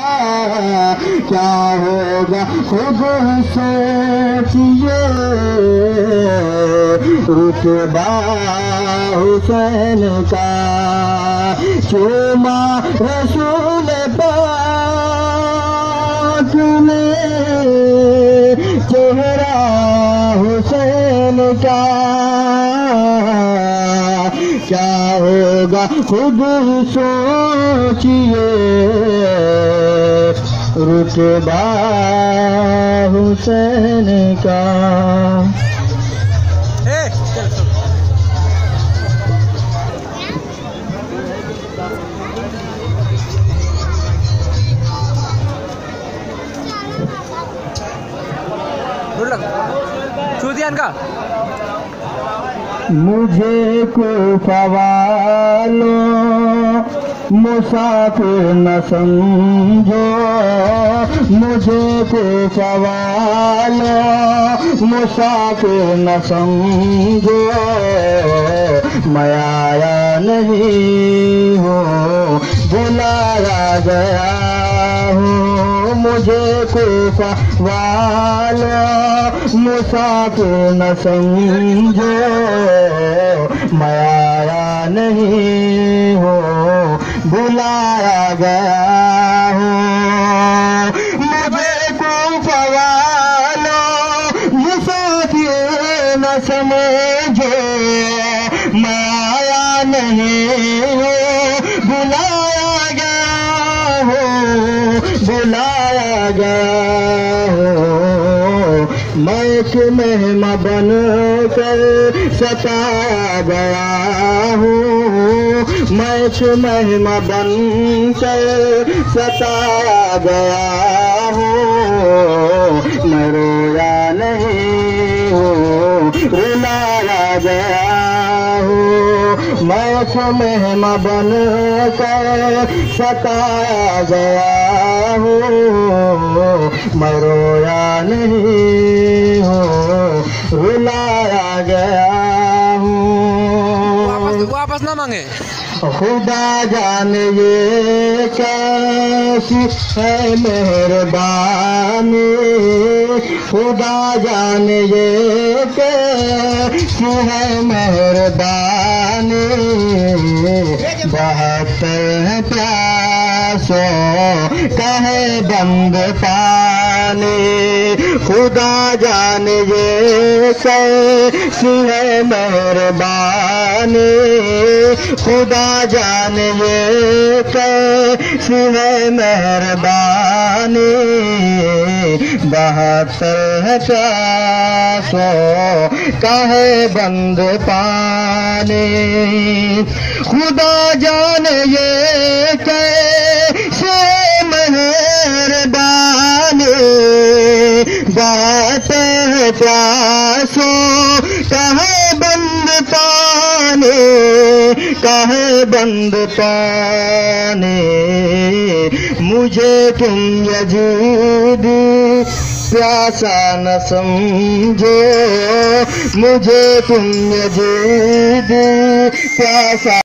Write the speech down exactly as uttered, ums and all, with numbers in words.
क्या होगा खुद सोचिए, रुतबा हुसैन का चूमा रसूल पाक ने, चेहरा हुसैन का। क्या होगा खुद सोचिए, रुतबा हुसैन का। चूतियान का मुझे कूफा वालों मुसाफिर न समझो, मुझे कूफा वालों मुसाफिर न समझो, मैं आया नहीं हूँ बुलाया गया हूँ। मुझे कूफा वालों मुसाफिर न समझो, मैं आया नहीं हूँ बुलाया गया हूँ। मुझे कूफा वालों मुसाफिर न समझो, मैं आया नहीं हूँ बुलाया गया हूँ, बुलाया गया हूँ। मैं एक मेहमा बन कर सताया गया हूँ, मैं एक मेहमा बन कर सताया गया हूँ। मैं रोया नहीं हूँ रुलाया गया हूँ, मैं एक मेहमा बन कर सताया गया हूँ। मैं रोया नहीं हूँ रुलाया गया हूँ। वापस वापस ना मांगे। खुदा जाने ये कैसी है मेहरबानी, खुदा जाने ये कैसी है मेहरबानी। बहत्तर है प्यासों कहे बंद पानी, खुदा जाने ये कैसी है मेहरबानी, खुदा जाने ये कैसी है मेहरबानी। बहत्तर है प्यासों कहे बंद पानी, खुदा जाने ये कैसे मेहरबानी। बहत्तर है प्यासों कहे बंद पानी, कहे बंद पानी। मुझे तुम यजीदी प्यासा न समझो, मुझे तुम यजीदी प्यासा